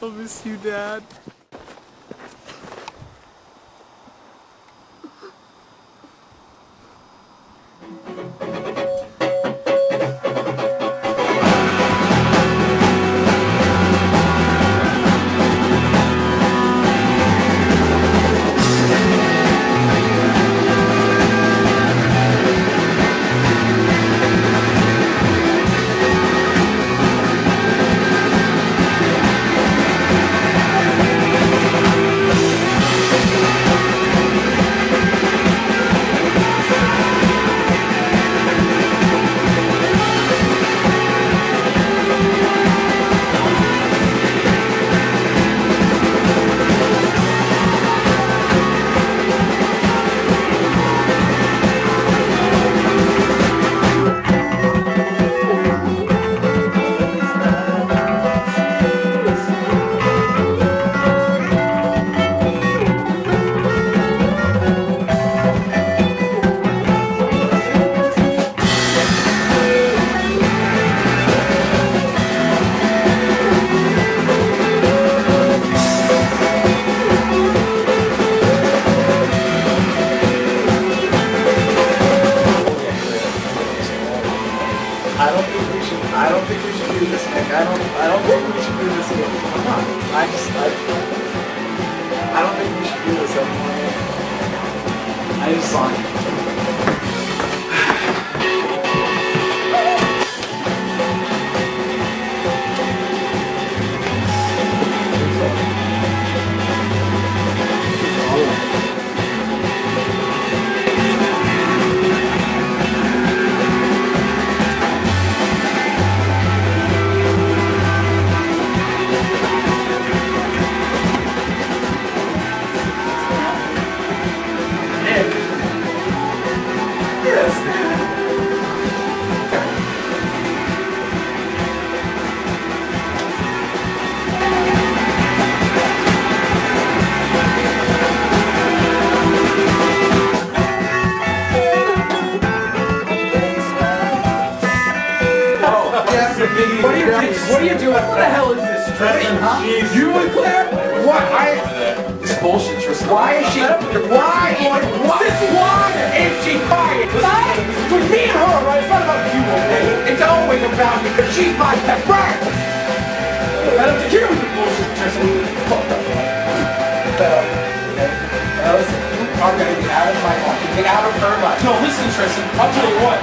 I'll miss you, Dad. I don't think we should do this, Nick. I don't think we should do this again. Come on. I don't think we should do this anymore. I just saw it. What are you doing? What the hell is this, Tristan? Huh? You and Claire? What? This bullshit, Tristan. Why is she? Why is she quiet? With me and her, right? It's not about you, okay? It's always about me because she's my best friend. I don't think you're with the bullshit, Tristan. Listen, you are gonna get out of my life. Get out of her life. No, listen, Tristan. I'll tell you what.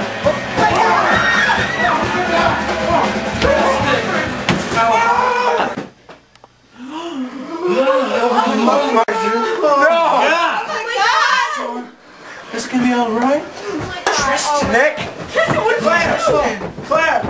This gonna be all right? Tristan, Nick. Tristan, what Claire.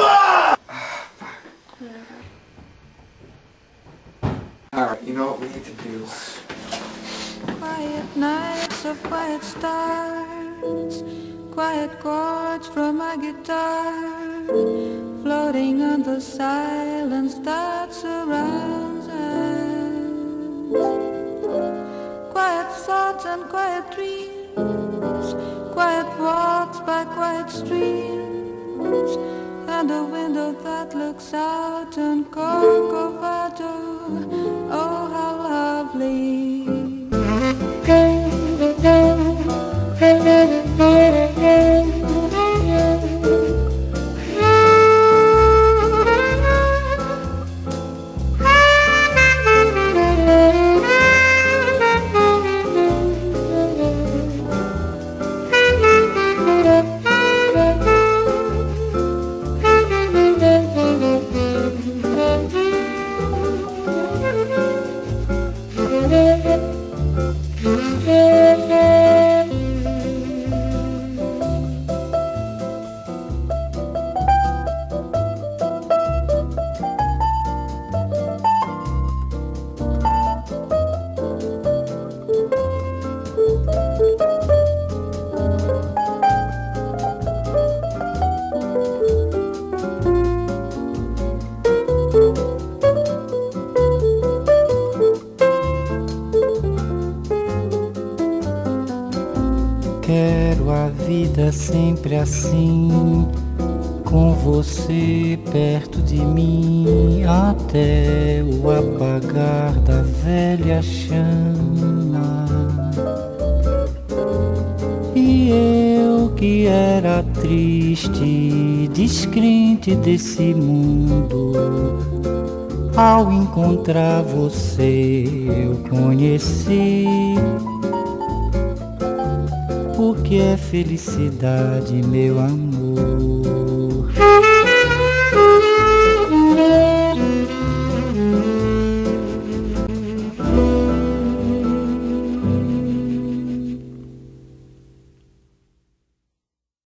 All right, you know what we need to do? Quiet nights of quiet stars, quiet chords from my guitar, floating on the silence that surrounds us. Quiet thoughts and quiet dreams, quiet walks by quiet streams, and a window that looks out on Corcovado. Oh, how lovely. Quero a vida sempre assim, com você perto de mim até o apagar da velha chama. E eu que era triste, descrente desse mundo, ao encontrar você eu conheci o que é felicidade, meu amor.